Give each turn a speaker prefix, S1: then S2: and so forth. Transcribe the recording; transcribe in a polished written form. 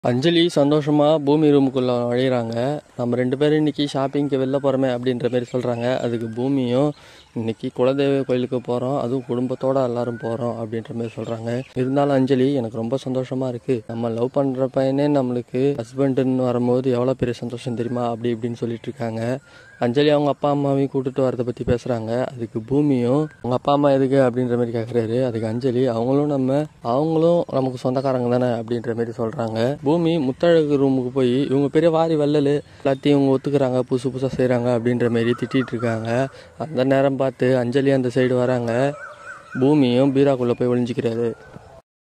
S1: அஞ்சலி சந்தோஷமா பூமி ரூமுக்குள்ள நுழையிறாங்க. நம்ம 2 பேரும் இன்னைக்கு ஷாப்பிங்க்கு வெளில போறோமே அப்படின்ற மாதிரி சொல்றாங்க. அதுக்கு பூமியும் இன்னைக்கு குலதெய்வ கோயிலுக்கு போறோம், அதுவும் குடும்பத்தோட எல்லாரும் போறோம் அப்படின்ற மாதிரி சொல்றாங்க. இருந்தாலும் அஞ்சலி எனக்கு ரொம்ப சந்தோஷமா இருக்கு. நம்ம லவ் பண்ற பையனே நம்மளுக்கு ஹஸ்பண்டுன்னு வரும்போது எவ்வளவு பெரிய சந்தோஷம் தெரியுமா அப்படி இப்படின்னு சொல்லிட்டு இருக்காங்க. அஞ்சலி அவங்க அப்பா அம்மாவையும் கூட்டிட்டு வரதை பத்தி பேசுறாங்க. அதுக்கு பூமியும் அவங்க அப்பா அம்மா எதுக்கு அப்படின்ற மாதிரி கேக்குறாரு. அதுக்கு அஞ்சலி அவங்களும் நமக்கு சொந்தக்காரங்க தானே அப்படின்ற மாதிரி சொல்றாங்க. பூமி முத்தழகு ரூமுக்கு போய் இவங்க பெரிய வாரி வள்ளல் எல்லாத்தையும் இவங்க ஒத்துக்கிறாங்க, புதுசு புதுசாக செய்கிறாங்க அப்படின்ற மாரி திட்டிகிட்டு இருக்காங்க. அந்த நேரம் பார்த்து அஞ்சலி அந்த சைடு வராங்க. பூமியும் பீராக்குள்ளே போய் ஒளிஞ்சிக்கிறாரு.